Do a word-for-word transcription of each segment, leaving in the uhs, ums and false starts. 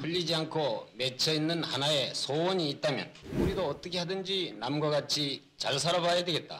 풀리지 않고 맺혀 있는 하나의 소원이 있다면 우리도 어떻게 하든지 남과 같이 잘 살아봐야 되겠다.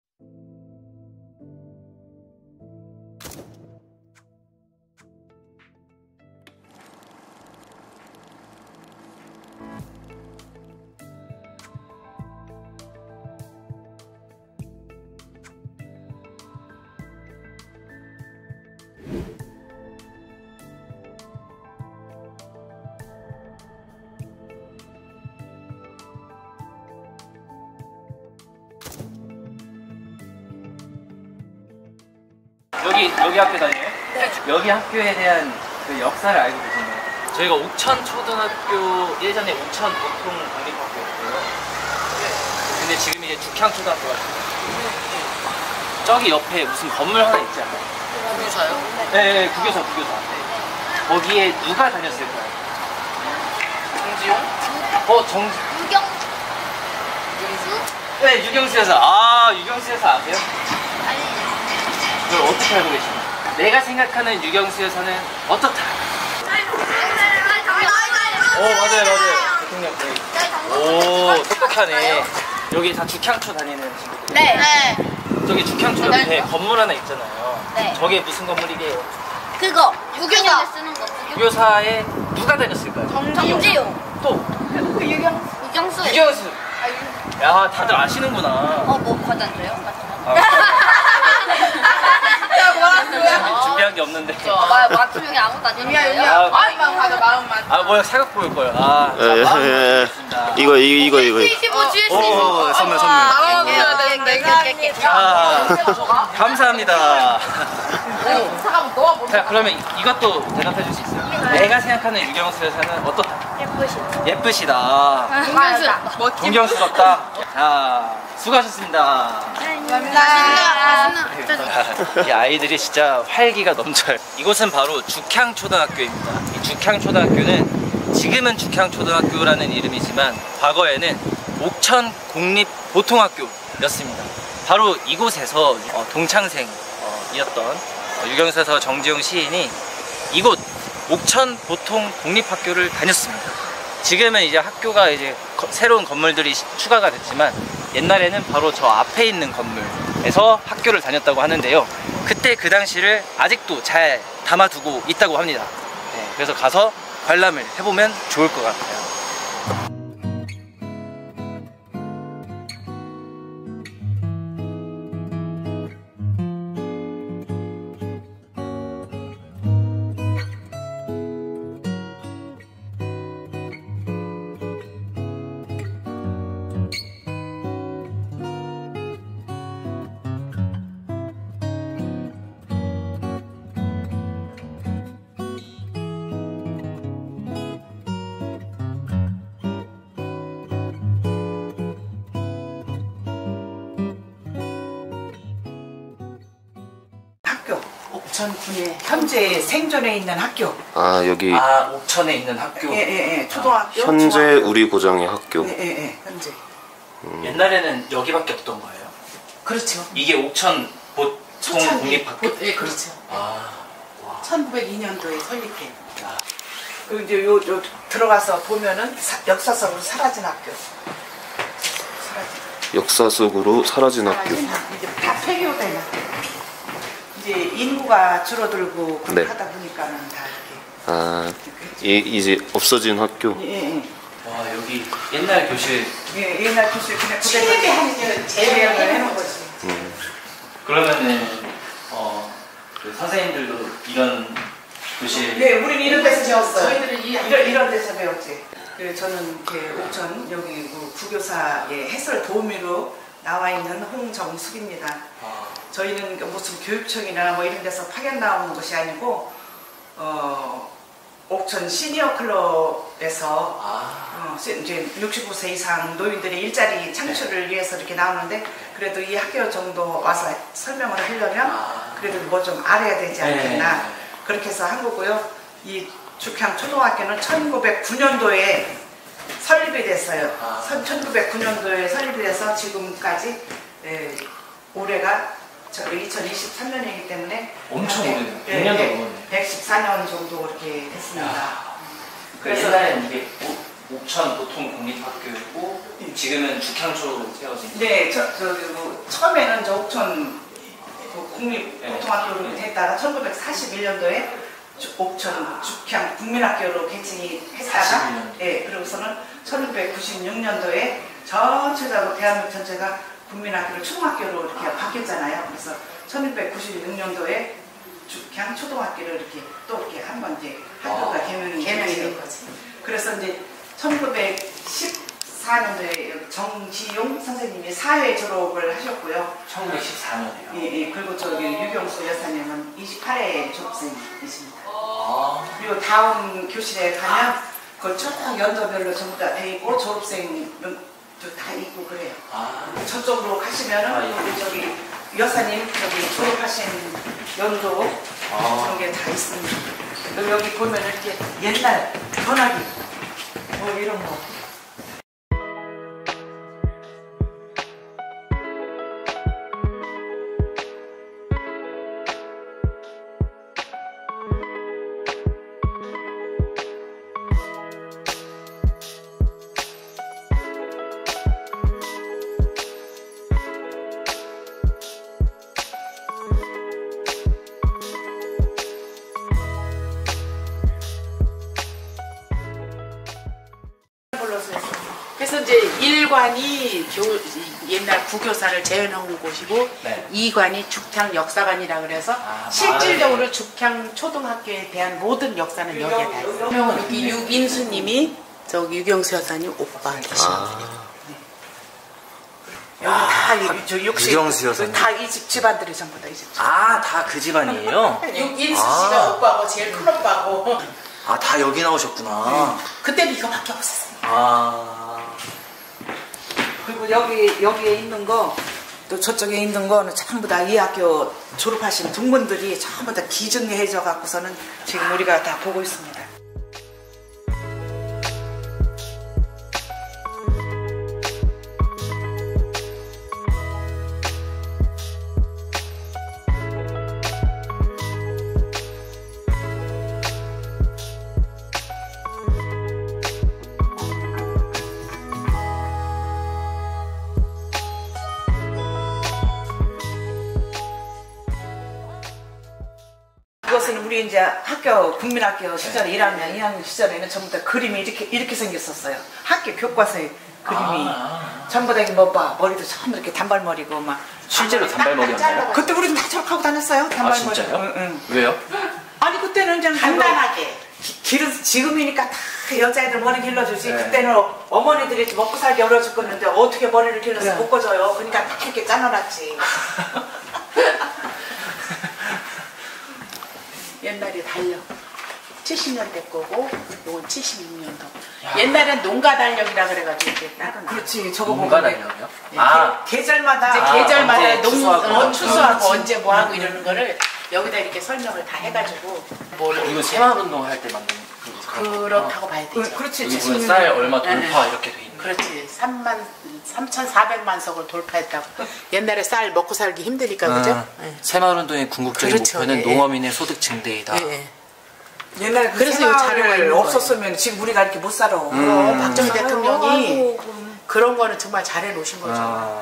여기 여기 학교 다녀요? 네. 여기 학교에 대한 그 역사를 알고 계시나요? 저희가 옥천초등학교, 예전에 옥천 보통 공립학교였고요. 근데 지금 이제 죽향초등학교가 있어요. 저기 옆에 무슨 건물 하나 있지 않나요? 국교사요? 네, 네, 국교사, 국교사. 네. 거기에 누가 다녔을까요? 정지용? 어, 정... 유경... 유경수? 네, 유경수 여사. 아, 유경수 여사 아세요? 아니... 그걸 어떻게 알고 계시나요? 내가 생각하는 유경수 여사는 어떻다? 오, 맞아요, 맞아요. 대통령. 네. 오, 똑똑하네. 여기 다 죽향초 다니는 친구들. 네. 네. 저기 죽향초 옆에 건물 하나 있잖아요. 네. 저게 무슨 건물이게요? 그거 유교사 쓰는 거. 유교사에 누가 다녔을까요? 정지용. 또? 그 유경 유경수. 유경수. 야, 다들 아시는구나. 어, 뭐 받았어요? 아, 야, 뭐라고요? 준비한 게 없는데. 아, 맞춤형이 아무것도 안 있는데요? 아, 마음만 가져, 마음만. 아, 뭐야, 사각 보일 거예요. 아, 자, 예, 마음 예, 예. 먹겠습니다. 이거 이거 이거 이거. 칠십오, 칠십오. 오, 선물 선물. 마음만 되는데. 자, 감사합니다. 잠깐만, 너가 뭐. 자, 그러면 이것도 대답해 줄 수 있어요? 내가 생각하는 유경수 여사는 어떻다? 예쁘시다. 예쁘시다. 정경수. 멋진. 존경스럽다. 자, 수고하셨습니다. 감사합니다. 이 아이들이 진짜 활기가 넘쳐요. 이곳은 바로 죽향초등학교입니다. 이 죽향초등학교는 지금은 죽향초등학교라는 이름이지만 과거에는 옥천공립보통학교였습니다. 바로 이곳에서 어, 동창생이었던 유경수 여사 정지용 시인이 이곳 옥천보통공립학교를 다녔습니다. 지금은 이제 학교가 이제 거, 새로운 건물들이 추가가 됐지만 옛날에는 바로 저 앞에 있는 건물에서 학교를 다녔다고 하는데요. 그때 그 당시를 아직도 잘 담아두고 있다고 합니다. 네, 그래서 가서 관람을 해보면 좋을 것 같아요. 옥천군에 현재 생존해 있는 학교. 아 여기 아, 옥천에 있는 학교. 예예예. 예. 초등학교. 현재 중학교. 우리 고장의 학교. 예예예. 예, 예. 현재. 음. 옛날에는 여기밖에 없던 거예요? 그렇죠. 이게 옥천 보통 공립학교? 예, 그렇죠. 아, 와. 천구백이 년도에 설립해. 아. 그리고 이제 요, 요 들어가서 보면은 사, 역사적으로 사라진 학교. 사라진. 역사 속으로 사라진 학교. 사라진 학교. 이제 다 폐교된 학교. 이제 인구가 줄어들고 네. 하다 보니까는 다 이렇게. 아 이, 이제 없어진 학교. 예, 예. 와, 여기 옛날 교실. 예, 옛날 교실 그냥 그대로 하는 재배를 해놓은 거지. 음. 그러면은 어, 그 선생님들도 이런 교실. 네, 우리는 이런 데서 배웠어요. 저희들은 이- 이런, 이런 데서 배웠지. 그 저는 이렇게 옥천 여기 그 부교사의 해설 도우미로 나와 있는 홍정숙입니다. 아. 저희는 그 무슨 교육청이나 뭐 이런 데서 파견 나오는 것이 아니고 어, 옥천 시니어 클럽에서 아. 어, 이제 육십오 세 이상 노인들의 일자리 창출을 위해서 이렇게 나오는데 그래도 이 학교 정도 와서 설명을 하려면 아. 그래도 뭐 좀 알아야 되지 않겠나. 네. 그렇게 해서 한 거고요. 이 죽향초등학교는 천구백구 년도에 설립이 됐어요. 아. 천구백구 년도에 설립이 돼서 지금까지 에, 올해가 이천이십삼 년이기 때문에 엄청 네, 오래됐네. 네, 백 년도 네, 넘었네. 백십사 년 정도 이렇게 됐습니다. 야. 그래서 옛날에는 이게 옥- 옥천 보통 공립학교였고 지금은 죽향초로 세워진. 네, 저, 저기 뭐 처음에는 저 옥천 그 국립고등학교로 네. 했다가 천구백사십일 년도에 옥천 죽향 국민학교로 개칭이 했다가 사십일 년도. 예, 그러고서는 천구백구십육 년도에 전체적으로 대한민국 전체가 국민학교로 초등학교로 이렇게 바뀌었잖아요. 그래서 천육백구십육 년도에 죽향 초등학교를 이렇게 또 이렇게 한번 이제 학교가 개명이 개명이 됐어요. 된 거지. 그래서 이제 천구백십사 년도에 정지용 선생님이 사회 졸업을 하셨고요. 천구백십사 년에요. 예, 예. 그리고 저기 유경수 여사님은 이십팔 회 졸업생이십니다. 아. 그리고 다음 교실에 가면 그쭉 연도별로 전부 다 돼 있고 졸업생도 다 있고 그래요. 아. 저쪽으로 가시면은 아, 예. 우리 저기 여사님 저기 졸업하신 연도 아. 그런 게 다 있습니다. 그리고 여기 보면 이렇게 옛날 전화기 뭐 이런 거. 그래서 이제 일 관이 교, 옛날 구교사를 재현한 곳이고 네. 이 관이 죽향 역사관이라 그래서 아, 실질적으로 죽향 초등학교에 대한 모든 역사는 여기에 다 있어요. 여기 육인수님이 저기 유경수 여사님 오빠 계십니다. 아, 여기 다 저 육십 유경수 여사님. 다이 집 집안들이 전부 다 이 집. 아, 다 그 집안이에요? 육인수 아. 씨가 오빠고 제일 큰 오빠고 아, 다 여기 나오셨구나. 그때는 이거밖에 없었어요. 아. 그리고 여기 여기에 있는 거 또 저쪽에 있는 거는 전부 다 이 학교 졸업하신 동문들이 전부 다 기증해져 갖고서는 지금 우리가 다 보고 있습니다. 그것은 우리 이제 학교 국민학교 시절에 일 학년, 이 학년 시절에는 전부 다 그림이 이렇게 이렇게 생겼었어요. 학교 교과서에 그림이 아. 전부 다 이게 뭐 봐, 머리도 전부 이렇게 단발머리고 막. 실제로 단발머리였나요? 그때 우리는 다 저렇게 하고 다녔어요. 아, 단발머리. 진짜요? 응, 응. 왜요? 아니 그때는 그냥 간단하게. 기- 기르 지금이니까 다 여자애들 머리 길러주지. 네. 그때는 어머니들이 먹고 살기 어려 죽겠는데 어떻게 머리를 길러서 네. 묶어줘요. 그러니까 다 이렇게 잘라놨지. 옛날에 달력 칠십 년대 거고 이건 칠십육 년도. 옛날엔 농가 달력이라 그래가지고 이렇게 따로 나. 그렇지. 저거 뭔가 보면 달려요? 네, 아, 계- 계절마다 이제 아, 계절마다 언제 농 추수하고 어, 뭐 추수하고 그렇지. 언제 뭐 하고 이러는 거를 여기다 이렇게 설명을 다 해가지고 뭐를 이거 새마을운동 할 때 만든 그거. 그렇다고 봐야 되죠. 그, 그렇지. 여기 칠십 보면 년. 쌀 얼마 돌파 네. 이렇게 돼 있는. 그렇지. 삼만 삼천사백만 석을 돌파했다고. 옛날에 쌀 먹고 살기 힘드니까 그죠? 아, 새마을운동의 궁극적인 그렇죠. 목표는 예, 예. 농어민의 소득 증대이다. 예, 예. 옛날에 그 그래서 이 자료가 생활을 있는 없었으면 지금 우리가 이렇게 못 살아. 음. 그럼 박정희 아이고, 대통령이 아이고, 그런 거는 정말 잘해 놓으신 거죠. 아.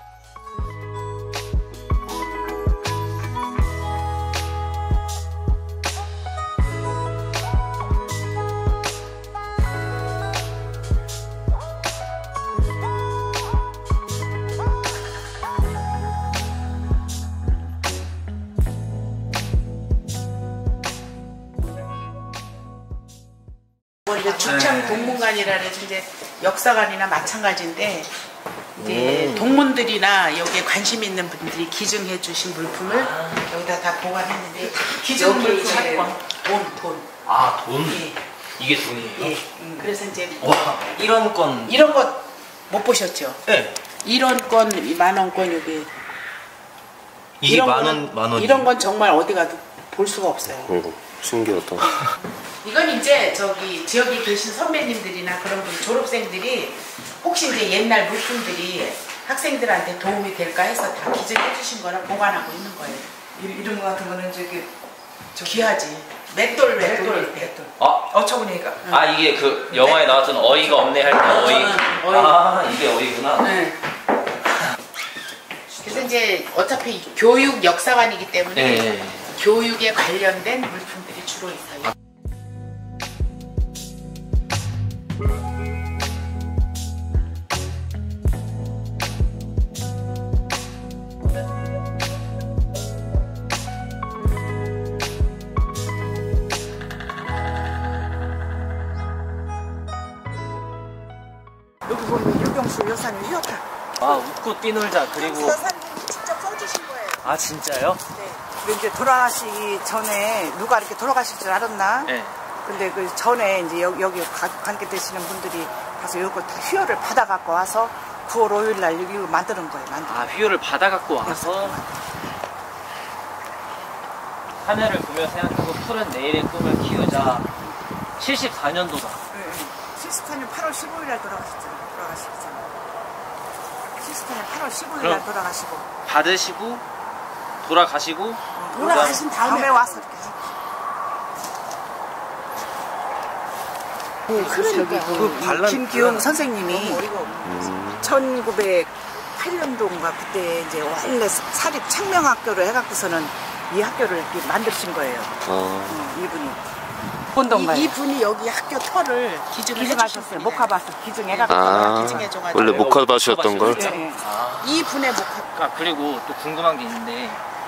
뭐 이제 죽창 네. 동문관이라는 이제 역사관이나 마찬가지인데 이제 음. 동문들이나 여기에 관심 있는 분들이 기증해 주신 물품을 여기다 다 보관했는데 기증 여기 물품이래요. 사건 돈, 돈. 아, 돈. 예. 이게 돈이에요? 예. 그래서 이제 와, 이런 건. 이런 거 못 보셨죠? 네. 이런 건 만 원권 여기 이게 이런 만 거는- 원, 만 원. 이런 건 정말 어디 가도 볼 수가 없어요. 어, 신기하다. 이건 이제 저기 지역에 계신 선배님들이나 그런 분 졸업생들이 혹시 이제 옛날 물품들이 학생들한테 도움이 될까 해서 다 기증해 주신 거라 보관하고 있는 거예요. 이- 이런 거 같은 거는 저기 저 귀하지. 맷돌 맷돌 맷돌, 맷돌. 아, 어처구니가. 아 이게 그 영화에 나왔던 어이가 없네 할 때 어이. 어이. 아 이게 어이구나. 네. 그래서 이제 어차피 교육 역사관이기 때문에 네. 교육에 관련된 물품들이 주로 있어요. 여기 보면 유경수 여사님 휴학하. 아 웃고 뛰놀자 그리고 여사님이 직접 써주신 거예요. 아 진짜요? 네. 근데 이제 돌아가시기 전에 누가 이렇게 돌아가실 줄 알았나? 네. 근데 그 전에 이제 여기, 여기 가- 관계 되시는 분들이 가서 이거 다 휴여를 받아갖고 와서 구월 오일 날 여기 만드는 거예요. 만드는 아 휘호를 받아갖고 와서 하늘을 보며 생각하고 푸른 내일의 꿈을 키우자. 칠십사 년도다. 네, 네. 칠십사 년 팔월 십오일 날 돌아가셨잖아요. 돌아가시기 전에. 칠십사 년 팔월 십오일 날 그럼- 돌아가시고. 받으시고 돌아가시고 돌아가신 다음에 다음에 와서 이렇게. 그러니까 그 반란 김기웅 선생님이 음. 천구백팔 년도인가 그때 이제 원래 사립 창명학교를 해갖고서는 이 학교를 이렇게 만드신 거예요. 아, 음, 이분이. 본동가요. 이, 이분이 여기 학교 터를 기증을 기증하셨어요. 해주셨습니다. 목화밭을 기증해갖고. 아 기증해줘가지고. 원래 목화밭이었던 걸? 예, 예. 아, 이 분의 목화 아 그리고 또 궁금한 게 있는데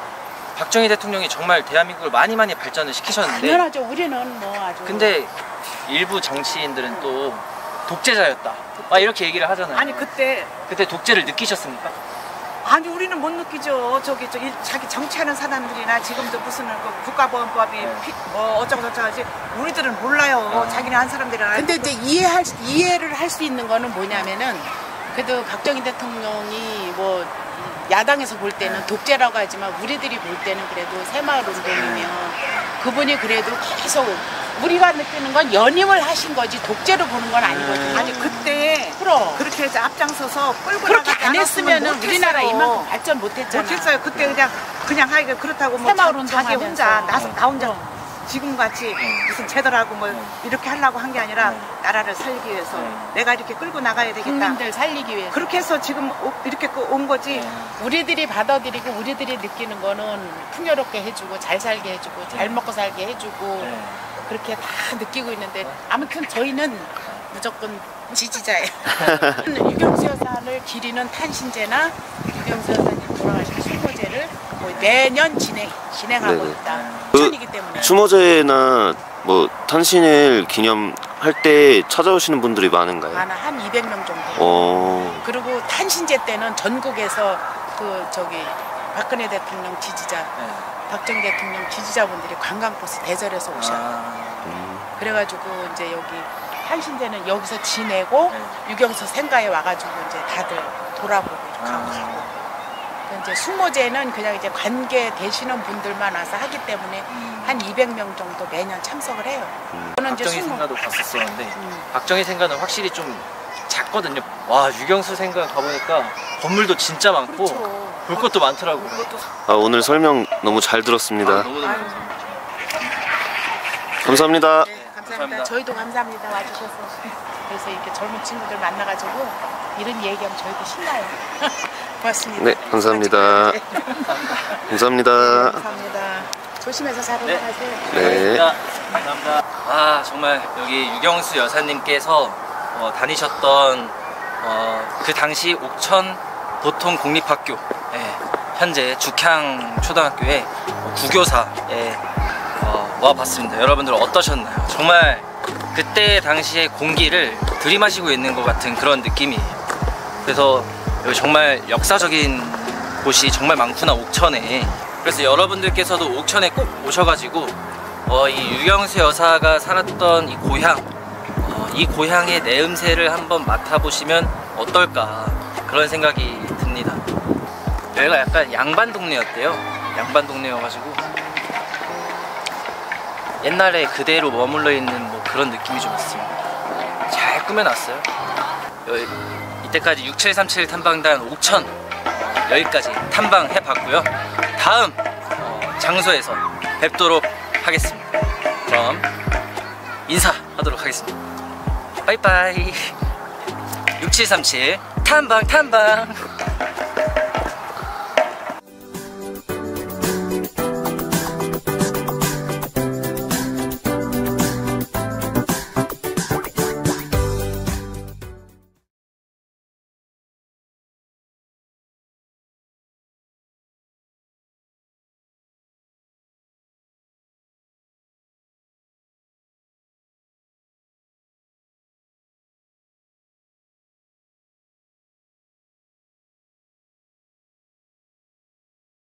박정희 대통령이 정말 대한민국을 많이 많이 발전을 시키셨는데 당연하죠. 우리는 뭐 아주 근데 일부 정치인들은 또 독재자였다. 막 이렇게 얘기를 하잖아요. 아니 그때 그때 독재를 느끼셨습니까? 아니 우리는 못 느끼죠. 저기 저기 자기 정치하는 사람들이나 지금도 무슨 그 국가보안법이 네. 피, 뭐 어쩌고 저쩌고 하지 우리들은 몰라요. 아. 자기네 한 사람들이나. 근데 이제 이해할 수- 이해를 할 수 있는 거는 뭐냐면은 그래도 박정희 대통령이 뭐 야당에서 볼 때는 독재라고 하지만 우리들이 볼 때는 그래도 새마을 운동이며 그분이 그래도 계속 우리가 느끼는 건 연임을 하신 거지 독재로 보는 건 아니거든요. 아니 그때 그럼 그렇게 해서 앞장서서 끌고 그렇게 나가지 안 않았으면 했으면은 못했어요. 우리나라 이만큼 발전 못했잖아. 못했어요. 그때 그냥 그냥 하기가 그렇다고 뭐 새마을 자, 운동하면서. 자기 혼자 나, 네. 나 혼자 지금 같이 무슨 제도라고 뭐 네. 이렇게 하려고 한 게 아니라 네. 나라를 살기 위해서 네. 내가 이렇게 끌고 나가야 되겠다. 국민들 살리기 위해서. 그렇게 해서 지금 오- 이렇게 그 온 거지. 네. 우리들이 받아들이고 우리들이 느끼는 거는 풍요롭게 해주고 잘 살게 해주고 잘 먹고 살게 해주고 네. 그렇게 다 느끼고 있는데 아무튼 저희는 무조건 지지자예요. 유경수 여사를 기리는 탄신제나 유경수 여사님 돌아가신 추모제를 거의 매년 진행, 진행하고 네네. 있다. 그 천이기 때문에. 추모제나 뭐 탄신일 기념할 때 찾아오시는 분들이 많은가요? 한, 한 이백 명 정도. 어, 그리고 탄신제 때는 전국에서 그 저기 박근혜 대통령 지지자, 네. 박정희 대통령 지지자분들이 관광버스 대절해서 오셔요. 아, 음, 그래가지고 이제 여기 탄신제는 여기서 지내고 네. 유경수 생가에 와가지고 이제 다들 돌아보고 이렇게 하고 아. 가고. 그 이제 수모제는 그냥 이제 관계 되시는 분들만 와서 하기 때문에 한 이백 명 정도 매년 참석을 해요. 저는 이제 박정희 수모. 생가도 갔었었는데 음. 박정희 생가는 확실히 좀 작거든요. 와 유경수 생가 가보니까 건물도 진짜 많고 그렇죠. 볼 것도 많더라고요. 그것도 아, 오늘 설명 너무 잘 들었습니다. 아, 너무 너무 감사합니다. 네, 감사합니다. 감사합니다. 저희도 감사합니다 와주셔서. 그래서 이렇게 젊은 친구들 만나가지고 이런 얘기하면 저희도 신나요. 고맙습니다. 네, 감사합니다. 네, 감사합니다. 감사합니다. 조심해서 잘 네. 올라가세요. 네. 감사합니다. 감사합니다. 아 정말 여기 유경수 여사님께서 어, 다니셨던 어, 그 당시 옥천 보통 공립학교 예, 현재 죽향 초등학교의 국교사에 어, 와봤습니다. 여러분들 어떠셨나요? 정말 그때 당시의 공기를 들이마시고 있는 것 같은 그런 느낌이에요. 그래서 여기 정말 역사적인 곳이 정말 많구나 옥천에. 그래서 여러분들께서도 옥천에 꼭 오셔가지고 어, 이 유경수 여사가 살았던 이 고향 어, 이 고향의 내음새를 한번 맡아보시면 어떨까 그런 생각이 듭니다. 여기가 약간 양반 동네였대요. 양반 동네여가지고 옛날에 그대로 머물러 있는 뭐 그런 느낌이 좀 있습니다. 잘 꾸며놨어요. 여기, 이때까지 육칠삼칠 탐방단 옥천 여기까지 탐방해봤고요. 다음 어, 장소에서 뵙도록 하겠습니다. 그럼 인사하도록 하겠습니다. 빠이빠이. 육칠삼칠 탐방 탐방.